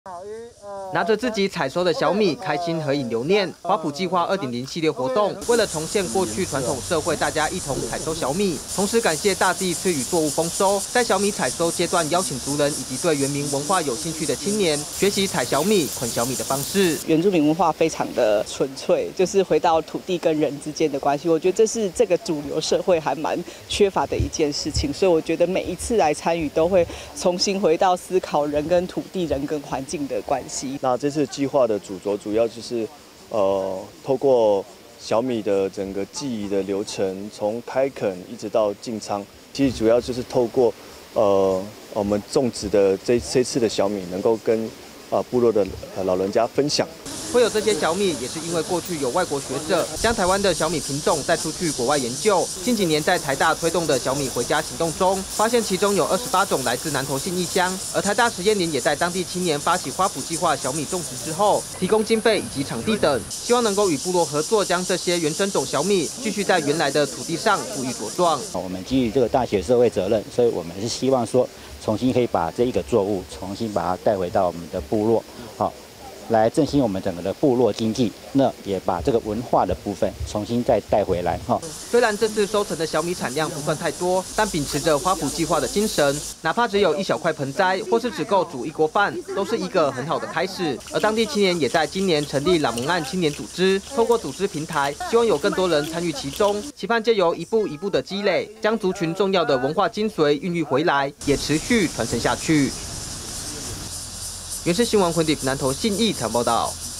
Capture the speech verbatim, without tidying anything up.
拿着自己采收的小米，开心合影留念。花圃计划 二点零 系列活动，为了重现过去传统社会大家一同采收小米，同时感谢大地赐予作物丰收，在小米采收阶段，邀请族人以及对原民文化有兴趣的青年，学习采小米、捆小米的方式。 原住民文化非常的纯粹，就是回到土地跟人之间的关系，我觉得这是这个主流社会还蛮缺乏的一件事情，所以我觉得每一次来参与，都会重新回到思考人跟土地、人跟环境的关系。 那这次计划的主轴主要就是，呃，透过小米的整个技艺的流程，从开垦一直到进仓，其实主要就是透过，呃，我们种植的这这次的小米，能够跟啊、呃、部落的老人家分享。 会有这些小米，也是因为过去有外国学者将台湾的小米品种带出去国外研究。近几年在台大推动的小米回家行动中，发现其中有二十八种来自南投信义乡。而台大实验林也在当地青年发起花圃计划小米种植之后，提供经费以及场地等，希望能够与部落合作，将这些原生种小米继续在原来的土地上复育茁壮。 我们基于这个大学社会责任，所以我们是希望说，重新可以把这一个作物重新把它带回到我们的部落，好。来振兴我们整个的部落经济，那也把这个文化的部分重新再带回来哈。 虽然这次收成的小米产量不算太多，但秉持着花圃计划的精神，哪怕只有一小块盆栽，或是只够煮一锅饭，都是一个很好的开始。而当地青年也在今年成立喇蒙岸青年组织，透过组织平台，希望有更多人参与其中，期盼借由一步一步的积累，将族群重要的文化精髓孕育回来，也持续传承下去。原视新闻昆迪南投信义采报道。